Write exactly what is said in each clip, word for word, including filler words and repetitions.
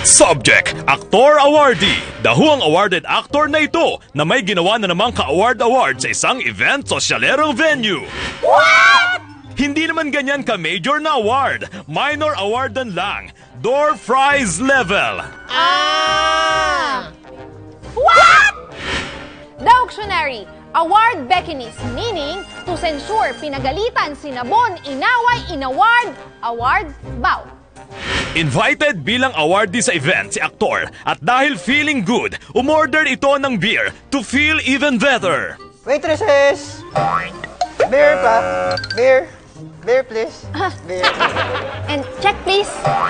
Subject, Aktor Awardee. Dahuang awarded actor na ito na may ginawa na namang ka-award-award sa isang event sosyalerong venue. What? Hindi naman ganyan ka-major na award. Minor awardan lang. Door prize level. Ah! What? The Auctionary, award beckinis, meaning to censure, pinagalitan, sinabon, inaway, inaward, award, bow. Invited bilang awardee sa event si Aktor at dahil feeling good, umorder ito ng beer to feel even better. Waitresses! Beer pa. Beer. Beer, please. Beer. And check please.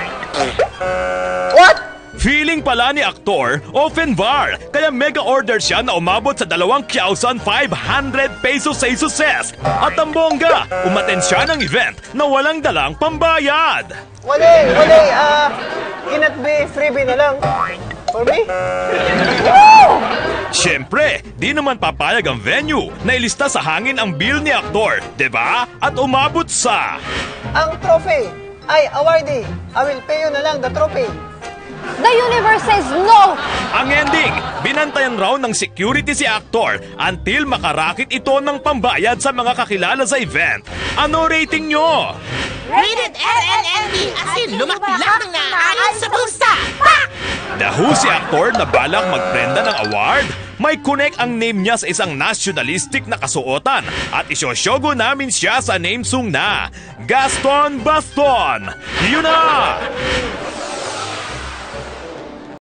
What? Feeling pala ni Aktor, open bar, kaya mega order siya na umabot sa dalawang thousand five hundred pesos sa isuses. At ang bongga, umaten siya ng event na walang dalang pambayad. Wali, wali. Ah, cannot be freebie na lang. For me? Siyempre, di naman papayag ang venue na ilista sa hangin ang bill ni Aktor, diba? At umabot sa... Ang trophy ay awardee. I will pay you na lang the trophy. The universe says no! Ang ending, binantayan raw ng security si Aktor until makarakit ito ng pambayad sa mga kakilala sa event. Ano rating nyo? Rated L L L B as in lumaklak ng naayon sa bulsa. Pak! Dahu si Aktor na balak magprenda ng award. May connect ang name niya sa isang nationalistic na kasuotan at isyosyogo namin siya sa name song na Gaston Baston. Yun na!